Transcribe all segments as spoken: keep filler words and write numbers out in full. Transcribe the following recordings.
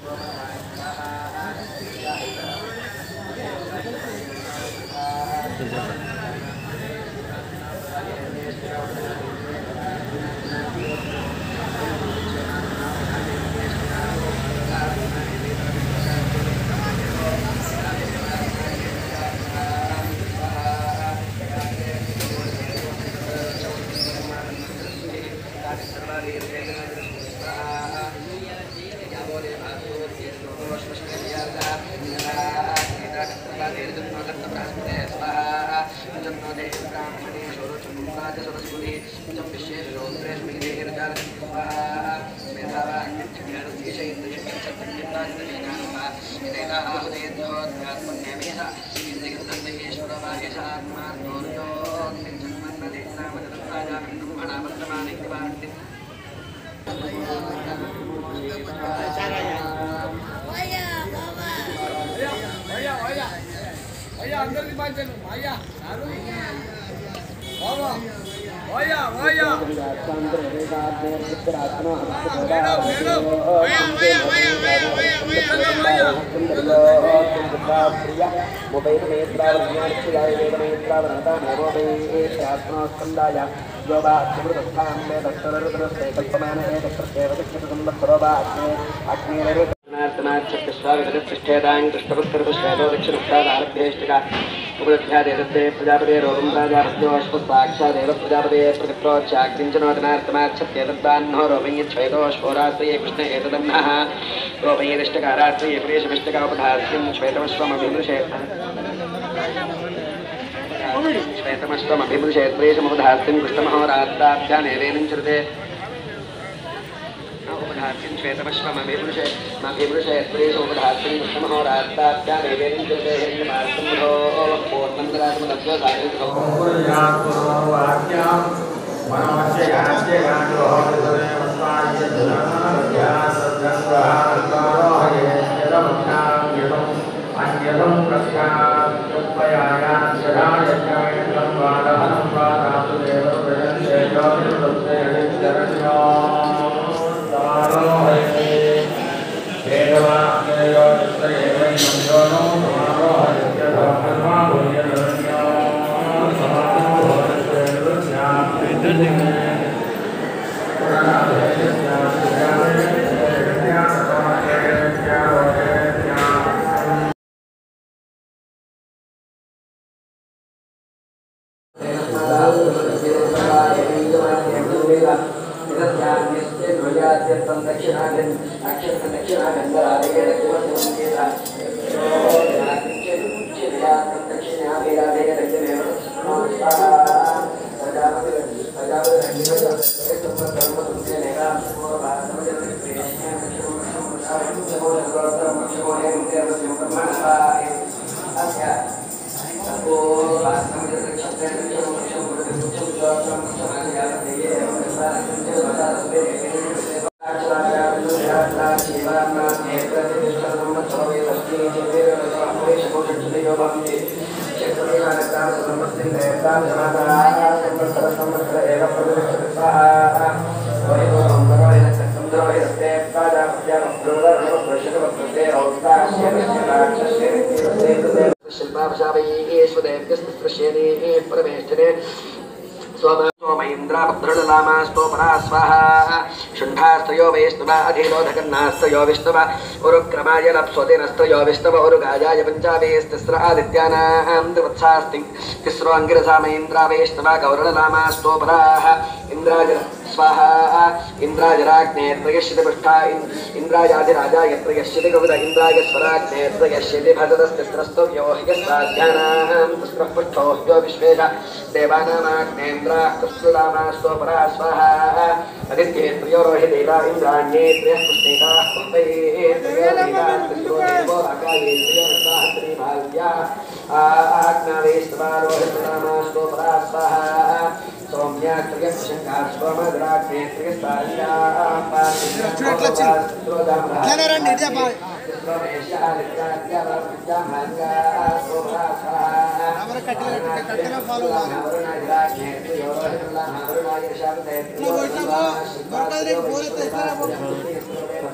अंदर दिमाग भैया भैया भैया उपलब्ध्यादेवते प्रजापते रोगं राजापत्योऽश्वसाक्षादेव प्रजापते प्रकृत्रोच्चाग्निञ्जनोदनार्थमाच्छत्येतद्दान्नो रोमय्यच्छ्वेतोऽश्वरास्त्रिये कृष्ण एतदन्नः रोमय्यदिष्टकारात्रिये प्रियशमिष्टकापधास्यं श्वेतमश्वमभिमृशे श्वेतमश्वमभिमृशे प्रियशमुपधास्यं कृष्णमहोरात्ताभ्यामेवेनं चरुते उपधास्यं श्वेतमश्वमभिमृशे मभिमृशे प्रियशमुपधास्यं कृष्णमहोरात्ताभ्यामेवेनं चरुते हिरण्यमार्तम्भो शुंठास्तयो वैष्णवा अधिरोधकन्नास्तयो विष्णवा उरुक्रमाय लप्स्वते नस्तयो विष्णव उरुगाजाय पंचावेस्तिस्र आदित्यानां द्विवत्सास्ति तिस्रो अंगिरसा महेन्द्रा वैष्णवा गौरणलामास्तोपराः इंद्राज स्वाहा इंद्राजराग्ने त्रयश्यति पुष्ठा इंद्राजाधिराजाय त्रयश्यति कवित इंद्राय स्वराग्ने त्रयश्यति भजतस्तिस्रस्तो यो ह्यस्ताध्यानां तिस्रः पुष्ठो ह्यो विश्वेश देवानामाग्नेन्द्राः कृष्णलामास्तोपरा स्वाहा आदित्ये त्रयो रोहि देवा इंद्राण्ये त्रयः पुष्णेताः पुष्पये त्रयो देवा तिस्रो देवो अकाये त्रयो रसाः त्रिभाव्या आग्ना वैष्णवा रोहितनामास्तोपरा स्वाहा सोम्या त्रयः शङ्काः स्वमद्राग्ने त्रयस्तार्याः पार्थिव्या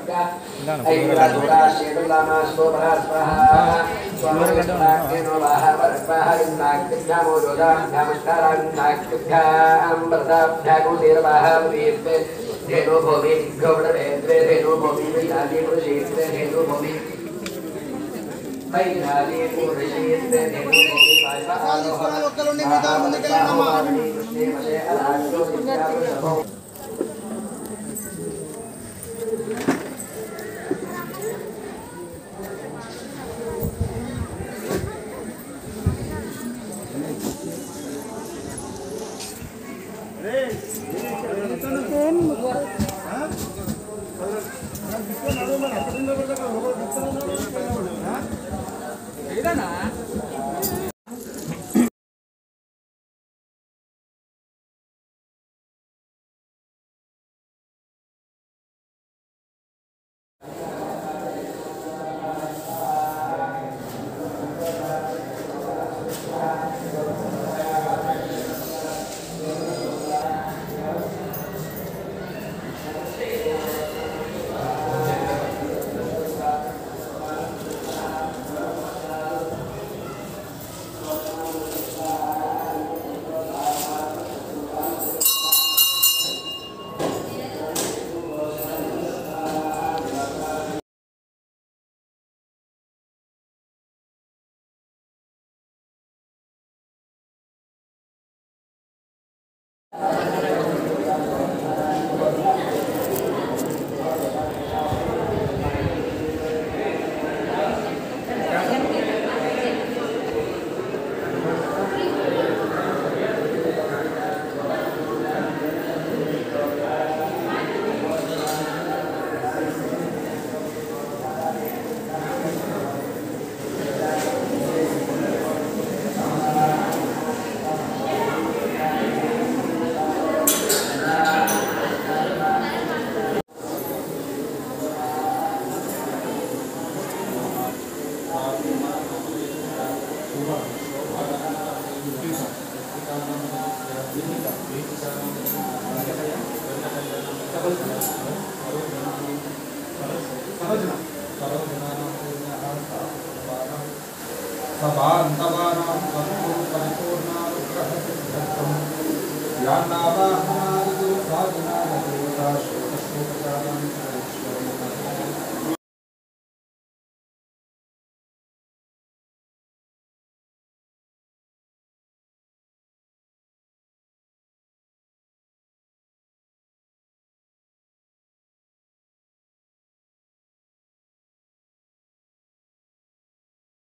Yan nava hamari guru bhagna devata shota shota